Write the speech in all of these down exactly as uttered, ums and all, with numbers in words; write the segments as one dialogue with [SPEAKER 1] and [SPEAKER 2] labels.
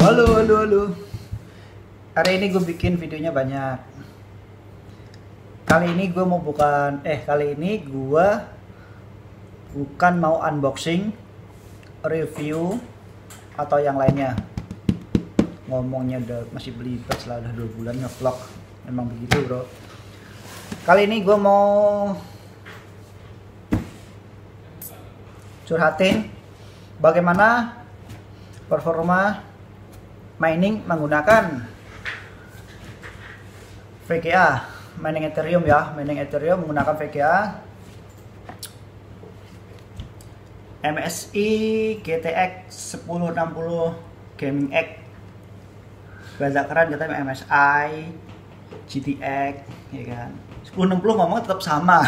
[SPEAKER 1] Halo, halo, halo. Hari ini gue bikin videonya banyak. Kali ini gue mau bukan, eh kali ini gue bukan mau unboxing, review, atau yang lainnya. Ngomongnya udah masih belibet lah, udah dua bulan nge-vlog. Memang begitu bro. Kali ini gue mau curhatin bagaimana performa mining menggunakan V G A, mining Ethereum ya, mining Ethereum menggunakan V G A M S I G T X sepuluh enam puluh Gaming X. Bahasa keren katanya M S I G T X ya kan. sepuluh enam puluh ngomong tetap sama.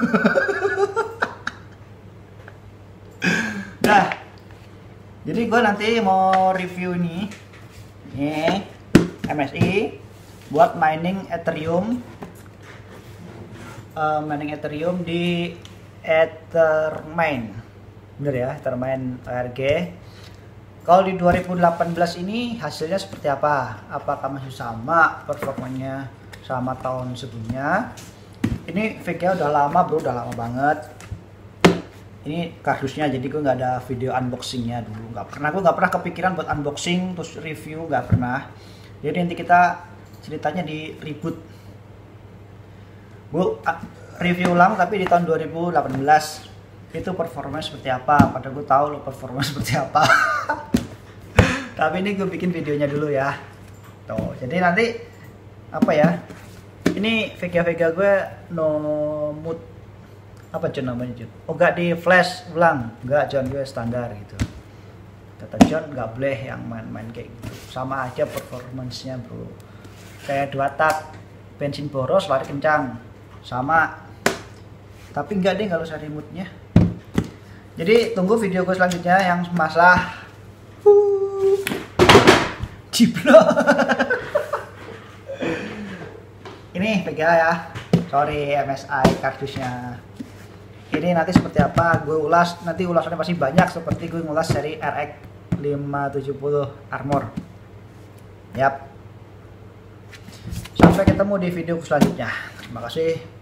[SPEAKER 1] Nah, jadi gue nanti mau review ini, ini M S I buat mining Ethereum, uh, mining Ethereum di Ethermine, bener ya, Ethermine O R G. Kalau di dua ribu delapan belas ini hasilnya seperti apa? Apakah masih sama performanya sama tahun sebelumnya? Ini V G A udah lama bro, udah lama banget. Ini kardusnya, jadi gue nggak ada video unboxingnya dulu, nggak pernah, gue nggak pernah kepikiran buat unboxing terus review, nggak pernah. Jadi nanti kita ceritanya di reboot, gue review ulang tapi di tahun dua ribu delapan belas itu performanya seperti apa, padahal gue tahu lo performanya seperti apa. Tapi ini gue bikin videonya dulu ya, tuh. Jadi nanti apa ya, ini V G A V G A gue no mood, apa John namanya John? Oh nggak di flash ulang, nggak John, gue standar gitu. Kata John nggak boleh yang main-main kayak gitu, sama aja performance-nya bro. Kayak dua tak bensin boros lari kencang, sama. Tapi nggak deh kalau saya remote-nya. Jadi tunggu video gue selanjutnya yang masalah uh, jiplok. Ini V G A ya, sorry M S I kardusnya. Ini nanti seperti apa gue ulas, nanti ulasannya pasti banyak seperti gue ngulas seri R X lima tujuh puluh Armor. Yap. Sampai ketemu di video selanjutnya. Terima kasih.